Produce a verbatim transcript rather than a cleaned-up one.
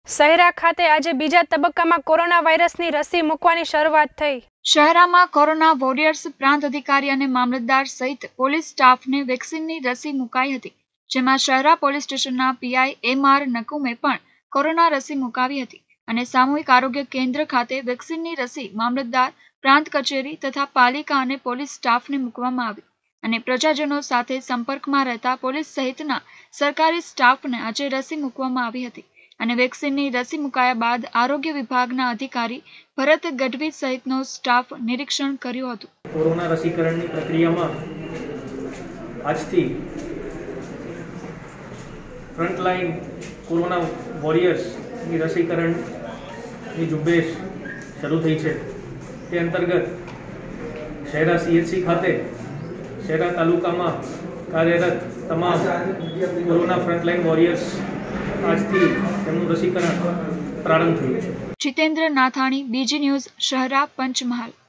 શહેરા ખાતે આજે બીજા તબક્કામાં કોરોના વાયરસની રસી મૂકવાની શરૂઆત થઈ। શહેરામાં કોરોના વોરિયર્સ પ્રાંત અધિકારી અને મામલતદાર સહિત પોલીસ સ્ટાફને વેક્સિનની રસી મુકાઈ હતી, જેમાં શહેરા પોલીસ સ્ટેશનના પીઆઈ એમ આર નકુમે પણ કોરોના રસી મુકાવી હતી અને સામૂહિક આરોગ્ય કેન્દ્ર ખાતે વેક્સિનની રસી મામલતદાર, પ્રાંત કચેરી તથા પાલિકા અને પોલીસ સ્ટાફને મૂકવામાં આવી અને પ્રજાજનો સાથે સંપર્કમાં રહેતા પોલીસ સહિતના સરકારી સ્ટાફને આજે રસી મૂકવામાં આવી હતી અને વેક્સિનની રસી મુકાયા બાદ આરોગ્ય વિભાગના અધિકારી ભરત ગઢવી સહિતનો સ્ટાફ નિરીક્ષણ કર્યું હતું। કોરોના રસીકરણની પ્રક્રિયામાં આજથી ફ્રન્ટલાઇન કોરોના વોરિયર્સની રસીકરણની ઝુંબેશ શરૂ થઈ છે। તે અંતર્ગત શહેરા સીએચસી ખાતે શહેરા તાલુકામાં કાર્યરત તમામ કોરોના ફ્રન્ટલાઇન વોરિયર્સ આજથી તેમનું રસીકરણ પ્રારંભ થયું છે। જીતેન્દ્ર નાથાણી, બીજી ન્યૂઝ, શહેરા, પંચમહાલ।